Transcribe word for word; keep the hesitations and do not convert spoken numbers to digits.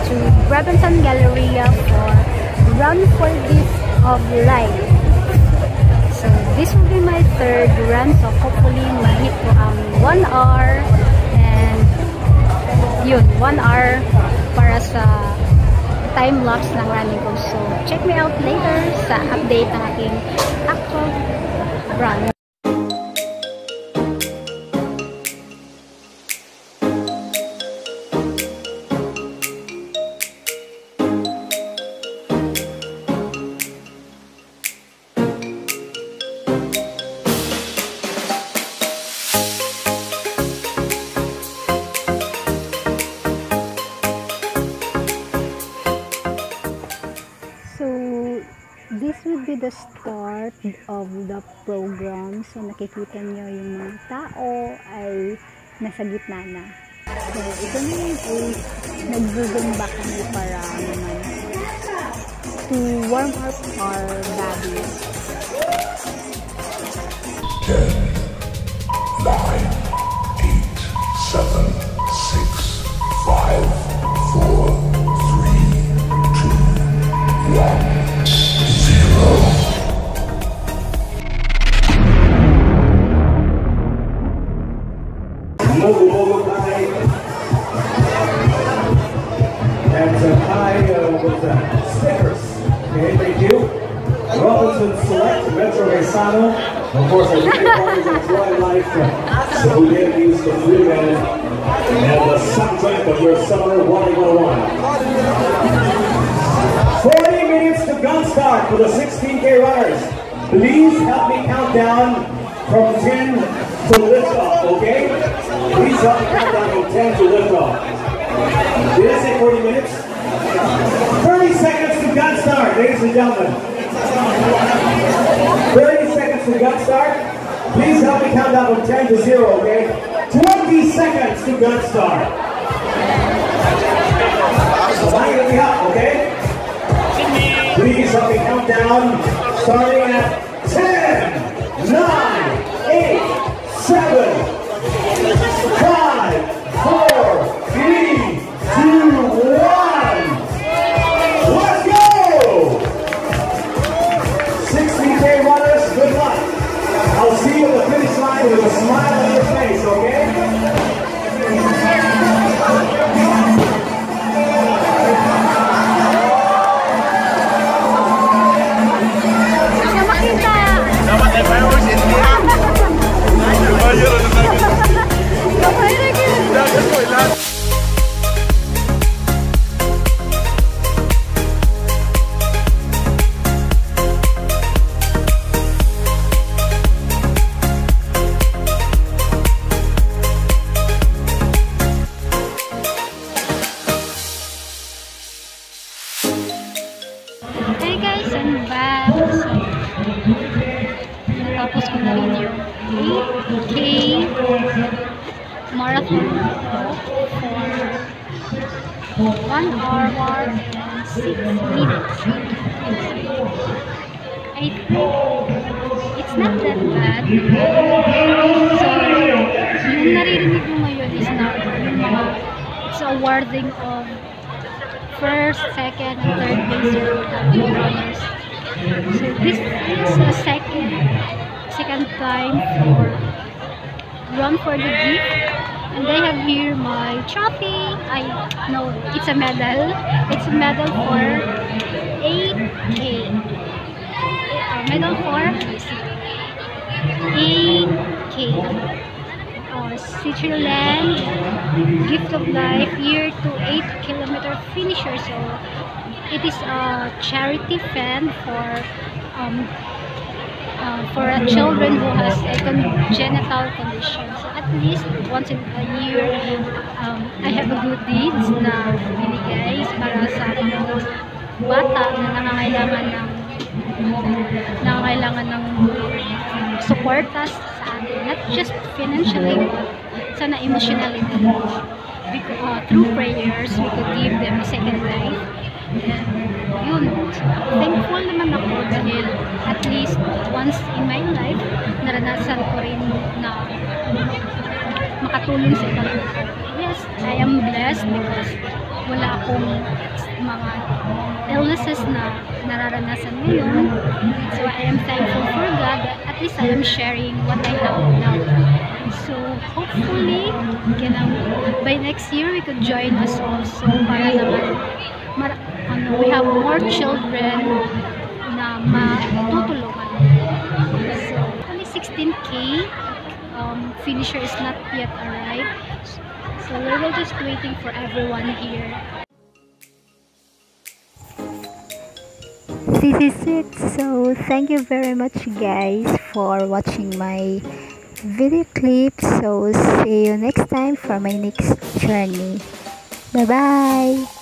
to Brabanson Galleria for Run for Gift of Life. So this will be my third run, so hopefully ma-hit ko ang one hour, and yun, one hour para sa time lapse ng running ko. So check me out later sa update ng aking actual run. This will be the start of the program. So nakikita nyo yung mga tao ay nasa gitna na. So ito na yun ay nag-zumba kami para naman to warm up our bodies. ten, nine, eight, seven, six, five, four, three, two, one. Mogo High and uh, high uh, with uh, stickers. Okay, thank you. Robinson Select, Metro Resano. Of course, our weekend parties enjoy life. Uh, so we did use the free band and the soundtrack of your summer one oh one. forty minutes to gun start for the sixteen K runners. Please help me count down from ten to lift off, okay? Please help me count down from ten to lift off. Did I say forty minutes? thirty seconds to gun start, ladies and gentlemen. thirty seconds to gun start. Please help me count down from ten to zero, okay? twenty seconds to gun start. Line it up, okay? Please help me count down, starting at ten, nine, eight, seven, five, four, three, two, one. Let's go! sixty K runners, good luck. I'll see you at the finish line with a smile on your face, okay? Natapos ko na rin yung eight K marathon for one hour and six minutes. I think it's not that bad. So, yung naririnig mo ngayon is na yung mga it's awarding of first, second, and third place runners. So this is a second second time for Run for the Gift, and they have here my trophy. I know it's a medal. It's a medal for eight K. Uh, medal for eight K. Uh, Switzerland Gift of Life year to eight kilometer finisher. So it is a charity fund for um, uh, for a children who has a congenital condition. So at least once in a year, um, I have a good deeds na binigay para sa mga bata na nangangailangan ng nangangailangan ng supportas sa atin, not just financially, but sana emotionally. Because, uh, through prayers, we could give them a second life. And yun, so, thankful naman ako dahil at least once in my life, naranasan ko rin na makatulong sa ibang tao. Yes, I am blessed because wala akong mga illnesses na nararanasan ngayon. So I am thankful for God that at least I am sharing what I have now. So hopefully, ganang, by next year we could join us also para naman mar ano, we have more children na matutulungan. So only sixteen K, um, finisher is not yet arrived. So we were just waiting for everyone here. This is it. So thank you very much guys for watching my video clip. So see you next time for my next journey. Bye bye.